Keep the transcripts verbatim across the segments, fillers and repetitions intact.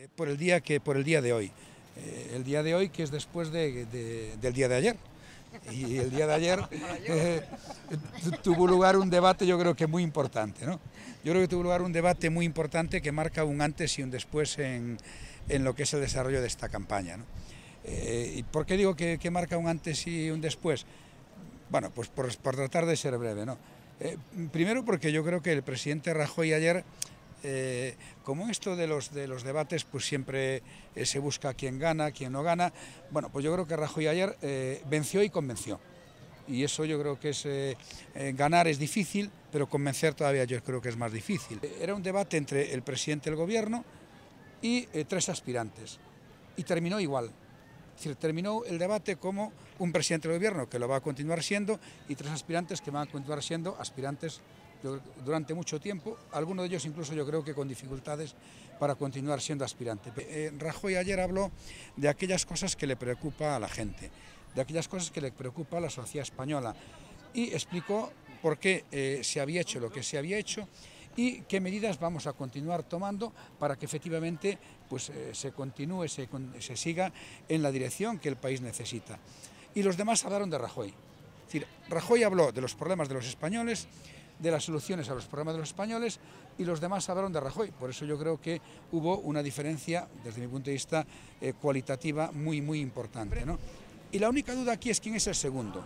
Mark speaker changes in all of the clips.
Speaker 1: eh, por, el día que, por el día de hoy. Eh, el día de hoy que es después de, de, del día de ayer. Y el día de ayer eh, tuvo lugar un debate, yo creo que muy importante, ¿no? Yo creo que tuvo lugar un debate muy importante que marca un antes y un después en, en lo que es el desarrollo de esta campaña, ¿no? Eh, ¿Y por qué digo que, que marca un antes y un después? Bueno, pues por, por tratar de ser breve, ¿no? Eh, primero porque yo creo que el presidente Rajoy ayer, eh, como esto de los, de los debates, pues siempre eh, se busca quién gana, quién no gana. Bueno, pues yo creo que Rajoy ayer eh, venció y convenció. Y eso yo creo que es, eh, eh, ganar es difícil, pero convencer todavía yo creo que es más difícil. Era un debate entre el presidente del gobierno y eh, tres aspirantes. Y terminó igual. Es decir, terminó el debate como un presidente del gobierno, que lo va a continuar siendo, y tres aspirantes que van a continuar siendo aspirantes durante mucho tiempo, algunos de ellos incluso yo creo que con dificultades para continuar siendo aspirante. Eh, Rajoy ayer habló de aquellas cosas que le preocupa a la gente, de aquellas cosas que le preocupa a la sociedad española, y explicó por qué eh, se había hecho lo que se había hecho y qué medidas vamos a continuar tomando para que efectivamente pues, eh, se continúe, se, se siga en la dirección que el país necesita. Y los demás hablaron de Rajoy. Es decir, Rajoy habló de los problemas de los españoles, de las soluciones a los problemas de los españoles, y los demás hablaron de Rajoy. Por eso yo creo que hubo una diferencia, desde mi punto de vista, eh, cualitativa muy, muy importante, ¿no? Y la única duda aquí es quién es el segundo.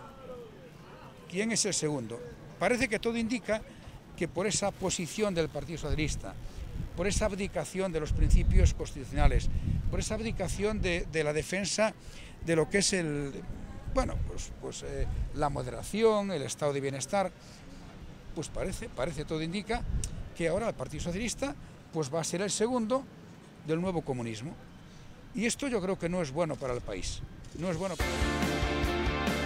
Speaker 1: ¿Quién es el segundo? Parece que todo indica que por esa posición del Partido Socialista, por esa abdicación de los principios constitucionales, por esa abdicación de, de la defensa de lo que es el, bueno, pues, pues eh, la moderación, el estado de bienestar, pues parece, parece, todo indica que ahora el Partido Socialista pues va a ser el segundo del nuevo comunismo. Y esto yo creo que no es bueno para el país, no es bueno para el país.